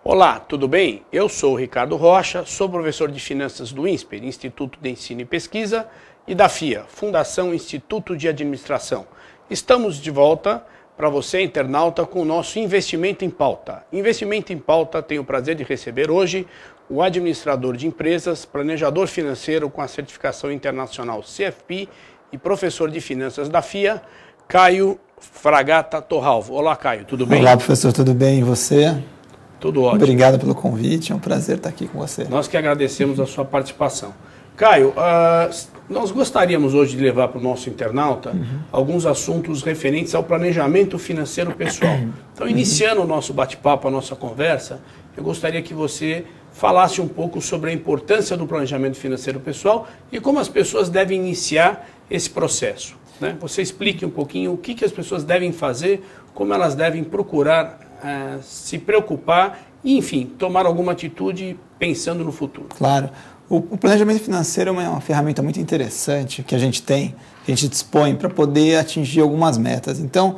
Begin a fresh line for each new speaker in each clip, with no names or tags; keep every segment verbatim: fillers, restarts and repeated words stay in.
Olá, tudo bem? Eu sou o Ricardo Rocha, sou professor de Finanças do INSPER, Instituto de Ensino e Pesquisa, e da FIA, Fundação Instituto de Administração. Estamos de volta para você, internauta, com o nosso Investimento em Pauta. Investimento em Pauta, tenho o prazer de receber hoje o administrador de empresas, planejador financeiro com a certificação internacional C F P e professor de finanças da FIA, Caio Fragata Torralvo. Olá, Caio, tudo bem?
Olá, professor, tudo bem? E você?
Tudo ótimo.
Obrigado pelo convite, é um prazer estar aqui com você.
Nós que agradecemos a sua participação. Caio, uh, nós gostaríamos hoje de levar para o nosso internauta uhum. alguns assuntos referentes ao planejamento financeiro pessoal. Então, iniciando uhum. o nosso bate-papo, a nossa conversa, eu gostaria que você falasse um pouco sobre a importância do planejamento financeiro pessoal e como as pessoas devem iniciar esse processo, né? Você explique um pouquinho o que, que as pessoas devem fazer, como elas devem procurar uh, se preocupar e, enfim, tomar alguma atitude pensando no futuro.
Claro. O, o planejamento financeiro é uma, uma ferramenta muito interessante que a gente tem, que a gente dispõe para poder atingir algumas metas. Então,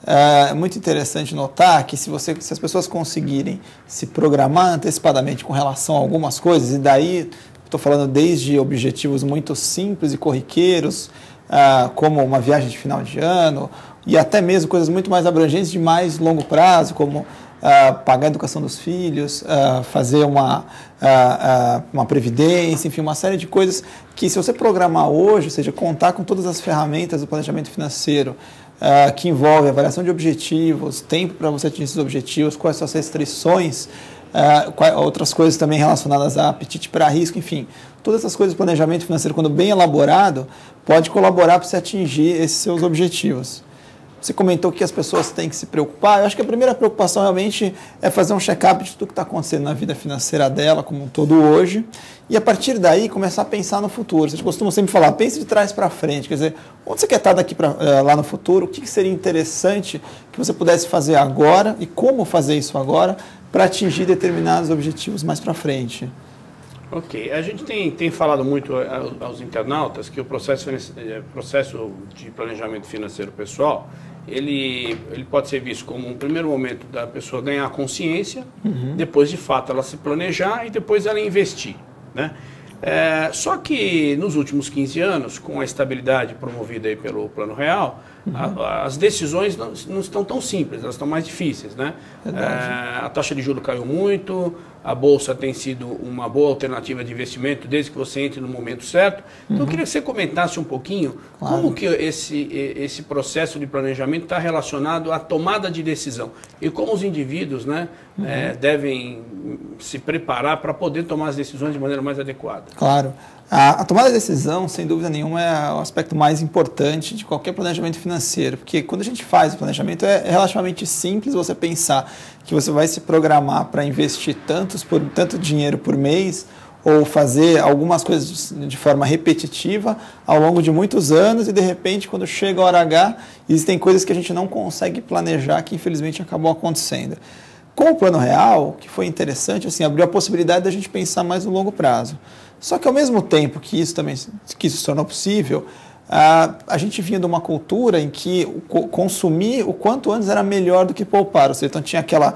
é muito interessante notar que se, você, se as pessoas conseguirem se programar antecipadamente com relação a algumas coisas, e daí estou falando desde objetivos muito simples e corriqueiros, Uh, como uma viagem de final de ano, e até mesmo coisas muito mais abrangentes de mais longo prazo, como uh, pagar a educação dos filhos, uh, fazer uma, uh, uh, uma previdência, enfim, uma série de coisas que, se você programar hoje, ou seja, contar com todas as ferramentas do planejamento financeiro, uh, que envolve avaliação de objetivos, tempo para você atingir esses objetivos, quais são as restrições, Uh, qual, outras coisas também relacionadas a apetite para risco, enfim, todas essas coisas do planejamento financeiro, quando bem elaborado, pode colaborar para você atingir esses seus objetivos. Você comentou que as pessoas têm que se preocupar. Eu acho que a primeira preocupação realmente é fazer um check-up de tudo que está acontecendo na vida financeira dela, como um todo hoje, e a partir daí começar a pensar no futuro. Vocês costumam sempre falar, pense de trás para frente, quer dizer, onde você quer estar daqui pra, uh, lá no futuro, o que, que seria interessante que você pudesse fazer agora e como fazer isso agora para atingir determinados objetivos mais para frente.
Ok, a gente tem, tem falado muito aos internautas que o processo, processo de planejamento financeiro pessoal, ele, ele pode ser visto como um primeiro momento da pessoa ganhar consciência, uhum. depois de fato ela se planejar e depois ela investir, né? É, só que nos últimos quinze anos, com a estabilidade promovida aí pelo Plano Real, uhum. a, as decisões não, não estão tão simples, elas estão mais difíceis, né? É, a taxa de juros caiu muito, a Bolsa tem sido uma boa alternativa de investimento desde que você entre no momento certo. Então, uhum. eu queria que você comentasse um pouquinho claro. como que esse, esse processo de planejamento está relacionado à tomada de decisão e como os indivíduos, né, uhum. é, devem se preparar para poder tomar as decisões de maneira mais adequada.
Claro. A, a tomada de decisão, sem dúvida nenhuma, é o aspecto mais importante de qualquer planejamento financeiro, porque quando a gente faz o planejamento é relativamente simples você pensar que você vai se programar para investir tantos por, tanto dinheiro por mês ou fazer algumas coisas de, de forma repetitiva ao longo de muitos anos e, de repente, quando chega a hora H, existem coisas que a gente não consegue planejar que, infelizmente, acabam acontecendo. Com o Plano Real, o que foi interessante, assim, abriu a possibilidade da gente pensar mais no longo prazo. Só que, ao mesmo tempo que isso também que isso se tornou possível, a, a gente vinha de uma cultura em que o, consumir o quanto antes era melhor do que poupar. Ou seja, então tinha aquela,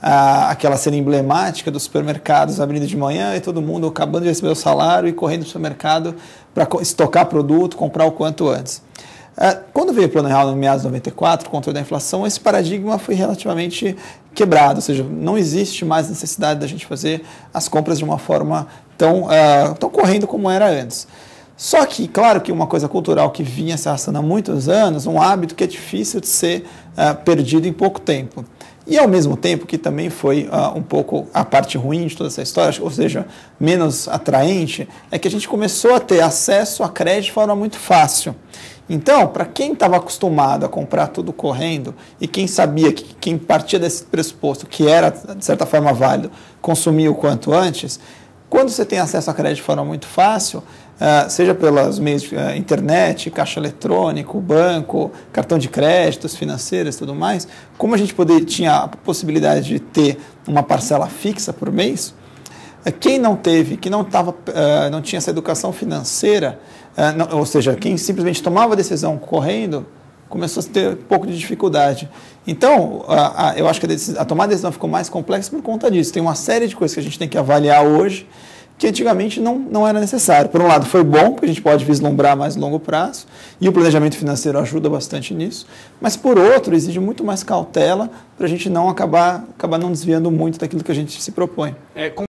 a, aquela cena emblemática dos supermercados abrindo de manhã e todo mundo acabando de receber o salário e correndo para o supermercado para estocar produto, comprar o quanto antes. Quando veio o Plano Real no meados de noventa e quatro, controle da inflação, esse paradigma foi relativamente quebrado, ou seja, não existe mais necessidade da gente fazer as compras de uma forma tão, uh, tão correndo como era antes. Só que, claro que uma coisa cultural que vinha se arrastando há muitos anos, um hábito que é difícil de ser uh, perdido em pouco tempo. E, ao mesmo tempo, que também foi uh, um pouco a parte ruim de toda essa história, ou seja, menos atraente, é que a gente começou a ter acesso a crédito de forma muito fácil. Então, para quem estava acostumado a comprar tudo correndo e quem sabia que quem partia desse pressuposto, que era, de certa forma, válido, consumir o quanto antes, quando você tem acesso a crédito de forma muito fácil, uh, seja pelos meios de uh, internet, caixa eletrônico, banco, cartão de créditos, financeiras e tudo mais, como a gente poder, tinha a possibilidade de ter uma parcela fixa por mês, uh, quem não teve, que não, tava, uh, não tinha essa educação financeira, uh, não, ou seja, quem simplesmente tomava a decisão correndo, começou a ter um pouco de dificuldade. Então, a, a, eu acho que a, decisão, a tomada de decisão ficou mais complexa por conta disso. Tem uma série de coisas que a gente tem que avaliar hoje que antigamente não, não era necessário. Por um lado, foi bom, porque a gente pode vislumbrar mais longo prazo, e o planejamento financeiro ajuda bastante nisso, mas, por outro, exige muito mais cautela para a gente não acabar, acabar não desviando muito daquilo que a gente se propõe.
É,